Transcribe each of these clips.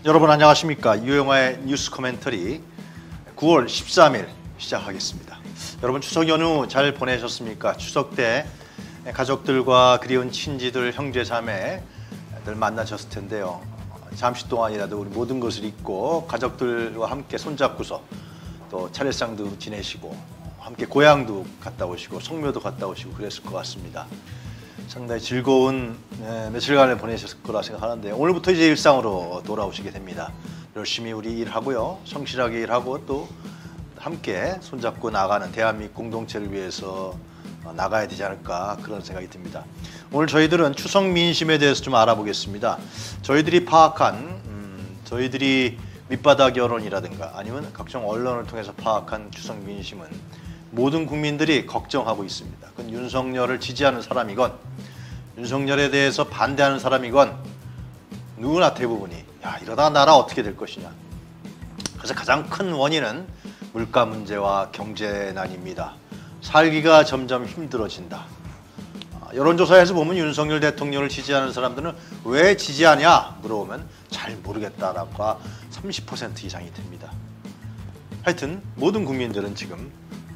여러분 안녕하십니까. 유영화의 뉴스 코멘터리 9월 13일 시작하겠습니다. 여러분 추석 연휴 잘 보내셨습니까? 추석 때 가족들과 그리운 친지들, 형제, 자매들 만나셨을 텐데요. 잠시 동안이라도 우리 모든 것을 잊고 가족들과 함께 손잡고서 또 차례상도 지내시고 함께 고향도 갔다 오시고 성묘도 갔다 오시고 그랬을 것 같습니다. 상당히 즐거운 며칠간을 보내셨을 거라 생각하는데 오늘부터 이제 일상으로 돌아오시게 됩니다. 열심히 우리 일하고요. 성실하게 일하고 또 함께 손잡고 나가는 대한민국 공동체를 위해서 나가야 되지 않을까 그런 생각이 듭니다. 오늘 저희들은 추석 민심에 대해서 좀 알아보겠습니다. 저희들이 파악한 저희들이 밑바닥 여론이라든가 아니면 각종 언론을 통해서 파악한 추석 민심은 모든 국민들이 걱정하고 있습니다. 그건 윤석열을 지지하는 사람이건 윤석열에 대해서 반대하는 사람이건 누구나 대부분이 야 이러다가 나라 어떻게 될 것이냐. 그래서 가장 큰 원인은 물가 문제와 경제난입니다. 살기가 점점 힘들어진다. 여론조사에서 보면 윤석열 대통령을 지지하는 사람들은 왜 지지하냐 물어보면 잘 모르겠다라고 30% 이상이 됩니다. 하여튼 모든 국민들은 지금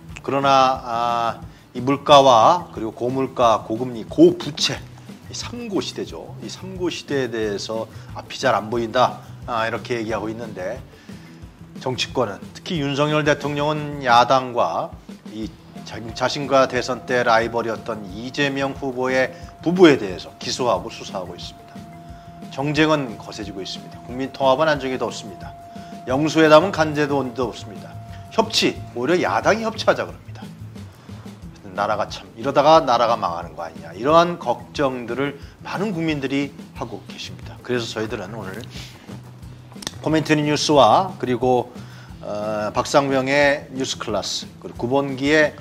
그러나 이 물가와 그리고 고물가, 고금리, 고부채 이 3고 시대죠. 이 3고 시대에 대해서 앞이 잘 안 보인다 이렇게 얘기하고 있는데 정치권은 특히 윤석열 대통령은 야당과 이 자신과 대선 때 라이벌이었던 이재명 후보의 부부에 대해서 기소하고 수사하고 있습니다. 정쟁은 거세지고 있습니다. 국민통합은 안정에도 없습니다. 영수회담은 간제도 없습니다. 협치, 오히려 야당이 협치하자 그럽니다. 나라가 참 이러다가 나라가 망하는 거 아니냐 이러한 걱정들을 많은 국민들이 하고 계십니다. 그래서 저희들은 오늘 코멘터리 뉴스와 그리고 박상병의 뉴스 클래스 그리고 9번기의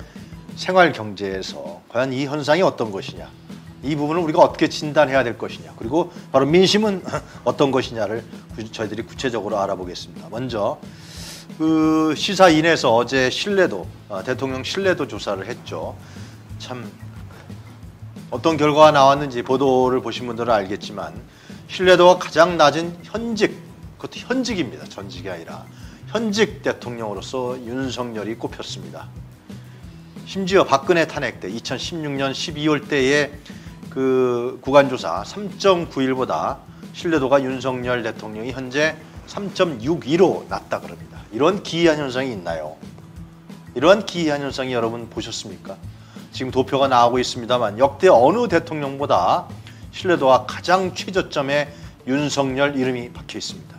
생활경제에서 과연 이 현상이 어떤 것이냐 이 부분을 우리가 어떻게 진단해야 될 것이냐 그리고 바로 민심은 어떤 것이냐를 저희들이 구체적으로 알아보겠습니다. 먼저 그 시사인에서 어제 신뢰도 대통령 신뢰도 조사를 했죠. 참 어떤 결과가 나왔는지 보도를 보신 분들은 알겠지만 신뢰도가 가장 낮은 현직, 그것도 현직입니다. 전직이 아니라 현직 대통령으로서 윤석열이 꼽혔습니다. 심지어 박근혜 탄핵 때 2016년 12월 때의 그 구간조사 3.91보다 신뢰도가 윤석열 대통령이 현재 3.62로 낮다 그럽니다. 이런 기이한 현상이 있나요? 이러한 기이한 현상이 여러분 보셨습니까? 지금 도표가 나오고 있습니다만 역대 어느 대통령보다 신뢰도가 가장 최저점에 윤석열 이름이 박혀 있습니다.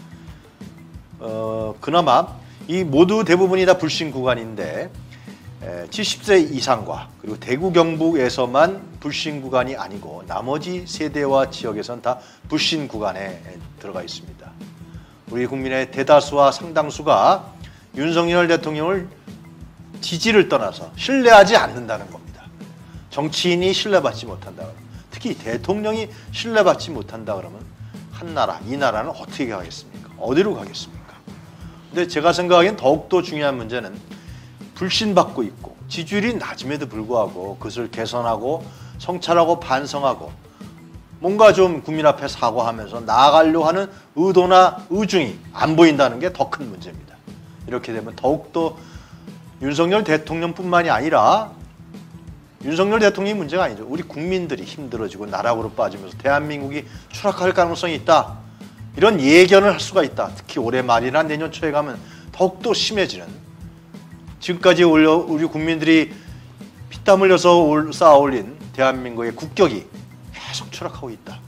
그나마 이 모두 대부분이 다 불신 구간인데 70세 이상과 그리고 대구 경북에서만 불신 구간이 아니고 나머지 세대와 지역에서는 다 불신 구간에 들어가 있습니다. 우리 국민의 대다수와 상당수가 윤석열 대통령을 지지를 떠나서 신뢰하지 않는다는 겁니다. 정치인이 신뢰받지 못한다 그러면 특히 대통령이 신뢰받지 못한다 그러면 한 나라, 이 나라는 어떻게 가겠습니까? 어디로 가겠습니까? 근데 제가 생각하기엔 더욱더 중요한 문제는 불신받고 있고 지지율이 낮음에도 불구하고 그것을 개선하고 성찰하고 반성하고 뭔가 좀 국민 앞에 사과하면서 나아가려고 하는 의도나 의중이 안 보인다는 게 더 큰 문제입니다. 이렇게 되면 더욱더 윤석열 대통령뿐만이 아니라 윤석열 대통령이 문제가 아니죠. 우리 국민들이 힘들어지고 나락으로 빠지면서 대한민국이 추락할 가능성이 있다. 이런 예견을 할 수가 있다. 특히 올해 말이나 내년 초에 가면 더욱더 심해지는 지금까지 우리 국민들이 피땀 흘려서 쌓아올린 대한민국의 국격이 계속 추락하고 있다.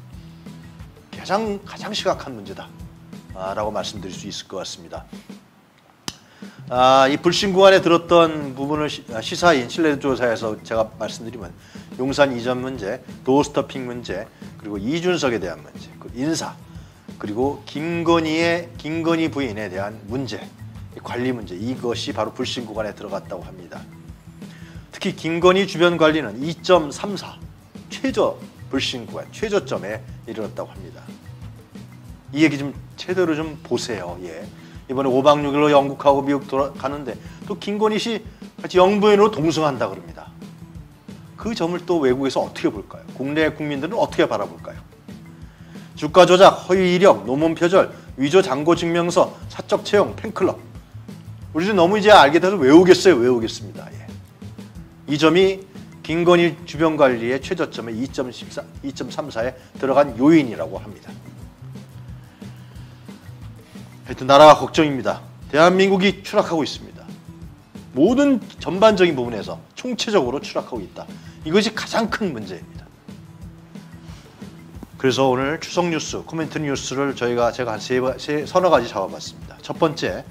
가장 심각한 문제다 라고 말씀드릴 수 있을 것 같습니다. 이 불신 구간에 들었던 부분을 시사인 신뢰조사에서 제가 말씀드리면 용산 이전 문제, 도어스토핑 문제, 그리고 이준석에 대한 문제, 인사, 그리고 김건희 부인에 대한 문제, 관리 문제, 이것이 바로 불신 구간에 들어갔다고 합니다. 특히 김건희 주변 관리는 2.34 최저 불신 구간, 최저점에 이르렀다고 합니다. 이 얘기 좀 제대로 좀 보세요. 예. 이번에 5박 6일로 영국하고 미국 돌아가는데 또 김건희 씨 같이 영부인으로 동승한다 그럽니다. 그 점을 또 외국에서 어떻게 볼까요? 국내 국민들은 어떻게 바라볼까요? 주가 조작, 허위 이력, 논문 표절, 위조 잔고 증명서, 사적 채용, 팬클럽. 우리도 너무 이제 알게 돼서 외우겠어요. 외우겠습니다. 예. 이 점이 김건희 주변 관리의 최저점의 2.34에 들어간 요인이라고 합니다. 하여튼 나라가 걱정입니다. 대한민국이 추락하고 있습니다. 모든 전반적인 부분에서 총체적으로 추락하고 있다. 이것이 가장 큰 문제입니다. 그래서 오늘 추석 뉴스, 코멘트 뉴스를 제가 한 서너 가지 잡아봤습니다. 첫 번째,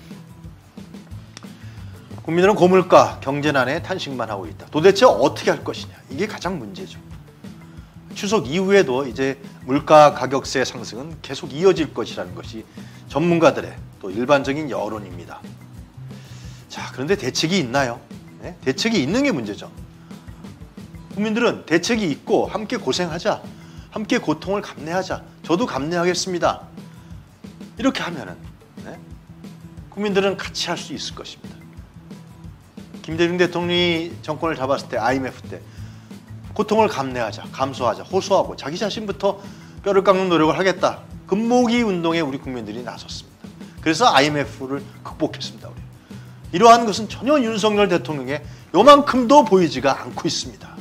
국민들은 고물가, 경제난에 탄식만 하고 있다. 도대체 어떻게 할 것이냐. 이게 가장 문제죠. 추석 이후에도 이제 물가 가격세 상승은 계속 이어질 것이라는 것이 전문가들의 또 일반적인 여론입니다. 자, 그런데 대책이 있나요? 네? 대책이 있는 게 문제죠. 국민들은 대책이 있고 함께 고생하자, 함께 고통을 감내하자, 저도 감내하겠습니다. 이렇게 하면은 네? 국민들은 같이 할 수 있을 것입니다. 김대중 대통령이 정권을 잡았을 때 IMF 때 고통을 감내하자, 감수하자, 호소하고 자기 자신부터 뼈를 깎는 노력을 하겠다. 금모기 운동에 우리 국민들이 나섰습니다. 그래서 IMF를 극복했습니다. 우리. 이러한 것은 전혀 윤석열 대통령의 요만큼도 보이지가 않고 있습니다.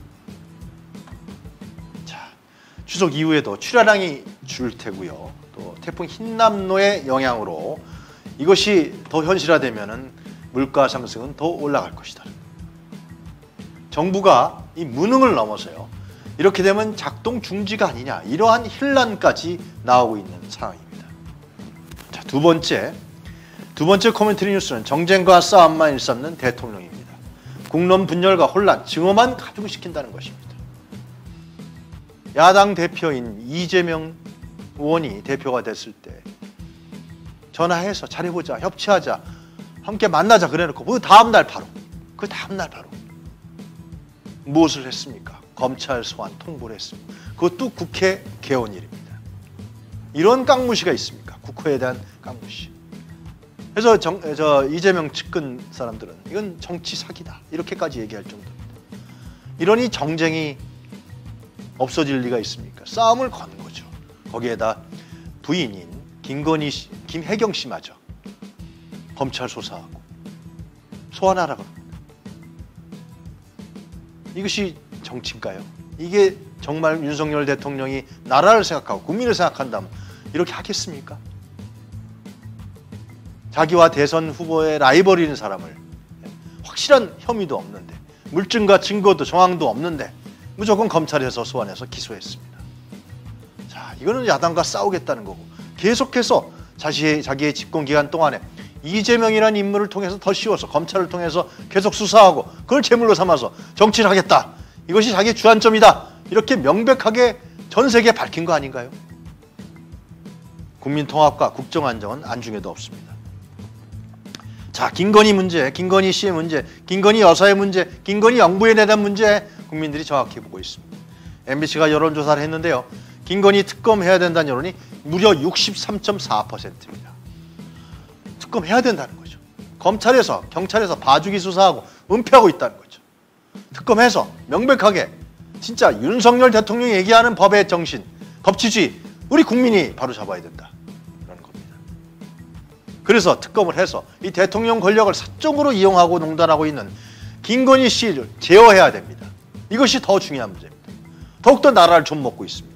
자, 추석 이후에도 출하량이 줄 테고요. 또 태풍 흰남노의 영향으로 이것이 더 현실화되면은 물가 상승은 더 올라갈 것이다. 정부가 이 무능을 넘어서요. 이렇게 되면 작동 중지가 아니냐, 이러한 혼란까지 나오고 있는 상황입니다. 자, 두 번째 코멘트리 뉴스는 정쟁과 싸움만 일삼는 대통령입니다. 국론 분열과 혼란, 증오만 가중시킨다는 것입니다. 야당 대표인 이재명 의원이 대표가 됐을 때 전화해서 잘해보자, 협치하자, 함께 만나자 그래놓고 그 다음날 바로 무엇을 했습니까? 검찰 소환 통보를 했습니다. 그것도 국회 개원 일입니다. 이런 깡무시가 있습니까? 국회에 대한 깡무시. 그래서 이재명 측근 사람들은 이건 정치 사기다 이렇게까지 얘기할 정도입니다. 이러니 정쟁이 없어질 리가 있습니까? 싸움을 거는 거죠. 거기에다 부인인 김혜경 씨마저 검찰 소환하라고 합니다. 이것이 정치인가요? 이게 정말 윤석열 대통령이 나라를 생각하고 국민을 생각한다면 이렇게 하겠습니까? 자기와 대선 후보의 라이벌인 사람을 확실한 혐의도 없는데 물증과 증거도 정황도 없는데 무조건 검찰에서 소환해서 기소했습니다. 자, 이거는 야당과 싸우겠다는 거고 계속해서 자기의 집권기간 동안에 이재명이라는 인물을 통해서 더 씌워서 검찰을 통해서 계속 수사하고 그걸 제물로 삼아서 정치를 하겠다. 이것이 자기의 주안점이다. 이렇게 명백하게 전 세계에 밝힌 거 아닌가요? 국민 통합과 국정 안정은 안중에도 없습니다. 자, 김건희 문제, 김건희 씨의 문제, 김건희 여사의 문제, 김건희 영부에 대한 문제 국민들이 정확히 보고 있습니다. MBC가 여론조사를 했는데요. 김건희 특검해야 된다는 여론이 무려 63.4%입니다. 특검해야 된다는 거죠. 검찰에서, 경찰에서 봐주기 수사하고 은폐하고 있다는 거죠. 특검해서 명백하게 진짜 윤석열 대통령이 얘기하는 법의 정신, 법치주의, 우리 국민이 바로 잡아야 된다. 그런 겁니다. 그래서 특검을 해서 이 대통령 권력을 사적으로 이용하고 농단하고 있는 김건희 씨를 제어해야 됩니다. 이것이 더 중요한 문제입니다. 더욱더 나라를 좀 먹고 있습니다.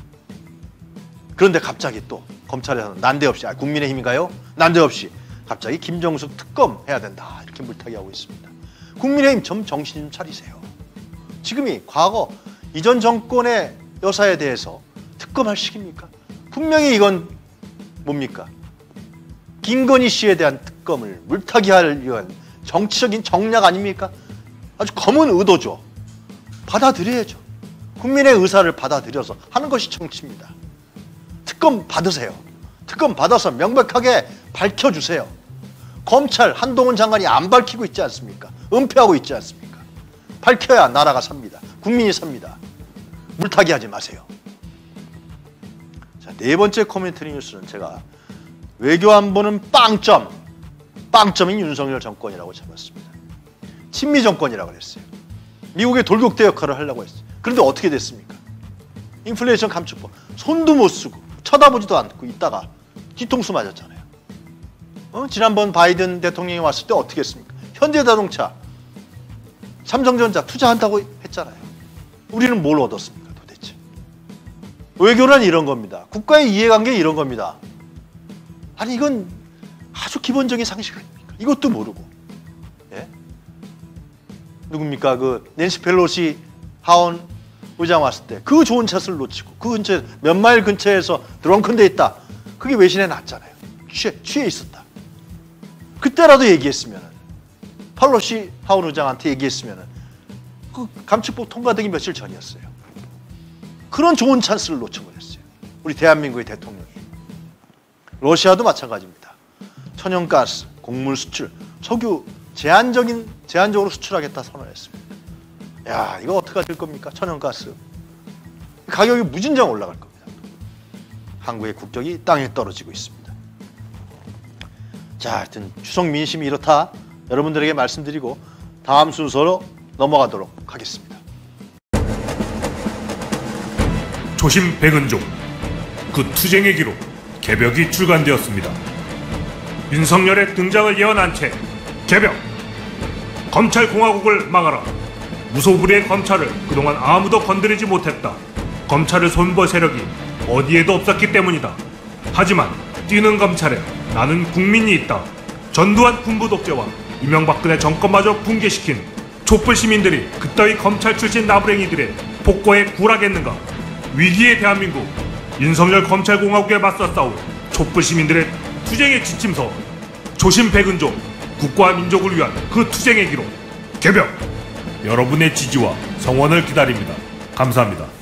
그런데 갑자기 또 검찰에서는 난데없이, 국민의힘인가요? 난데없이 갑자기 김정숙 특검해야 된다 이렇게 물타기 하고 있습니다. 국민의힘 좀 정신 좀 차리세요. 지금이 과거 이전 정권의 여사에 대해서 특검할 시기입니까? 분명히 이건 뭡니까? 김건희 씨에 대한 특검을 물타기할 위한 정치적인 정략 아닙니까? 아주 검은 의도죠. 받아들여야죠. 국민의 의사를 받아들여서 하는 것이 정치입니다. 특검 받으세요. 특검 받아서 명백하게 밝혀주세요. 검찰 한동훈 장관이 안 밝히고 있지 않습니까? 은폐하고 있지 않습니까? 밝혀야 나라가 삽니다. 국민이 삽니다. 물타기 하지 마세요. 자, 네 번째 코멘트리 뉴스는 제가 외교안보는 빵점인 윤석열 정권이라고 잡았습니다. 친미 정권이라고 그랬어요. 미국의 돌격대 역할을 하려고 했어요. 그런데 어떻게 됐습니까? 인플레이션 감축법 손도 못 쓰고 쳐다보지도 않고 있다가 뒤통수 맞았잖아요. 지난번 바이든 대통령이 왔을 때 어떻게 했습니까? 현대자동차, 삼성전자 투자한다고 했잖아요. 우리는 뭘 얻었습니까 도대체? 외교란 이런 겁니다. 국가의 이해관계 이런 겁니다. 아니 이건 아주 기본적인 상식 아닙니까? 이것도 모르고. 예? 누굽니까? 그 낸시 펠로시 하원 의장 왔을 때 그 좋은 샷을 놓치고 그 근처에 몇 마일 근처에서 드렁큰 데 있다. 그게 외신에 났잖아요. 취해 있었다. 그때라도 얘기했으면 펠로시 하원 의장한테 얘기했으면 그 감축법 통과되기 며칠 전이었어요. 그런 좋은 찬스를 놓쳐버렸어요. 우리 대한민국의 대통령이. 러시아도 마찬가지입니다. 천연가스, 곡물 수출, 석유 제한적으로 수출하겠다 선언했습니다. 야, 이거 어떻게 될 겁니까? 천연가스. 가격이 무진장 올라갈 겁니다. 한국의 국적이 땅에 떨어지고 있습니다. 자, 하여튼 추석 민심이 이렇다 여러분들에게 말씀드리고 다음 순서로 넘어가도록 하겠습니다. 조심 백은종, 그 투쟁의 기록 개벽이 출간되었습니다. 윤석열의 등장을 예언한 채 개벽! 검찰공화국을 막아라. 무소불위의 검찰을 그동안 아무도 건드리지 못했다. 검찰을 손볼 세력이 어디에도 없었기 때문이다. 하지만 뛰는 검찰에 나는 국민이 있다. 전두환 군부 독재와 이명박근혜 정권마저 붕괴시킨 촛불 시민들이 그따위 검찰 출신 나부랭이들의 복고에 굴하겠는가? 위기의 대한민국, 윤석열 검찰공화국에 맞서 싸울 촛불 시민들의 투쟁의 지침서, 조심 백은종, 국가와 민족을 위한 그 투쟁의 기록 개벽! 여러분의 지지와 성원을 기다립니다. 감사합니다.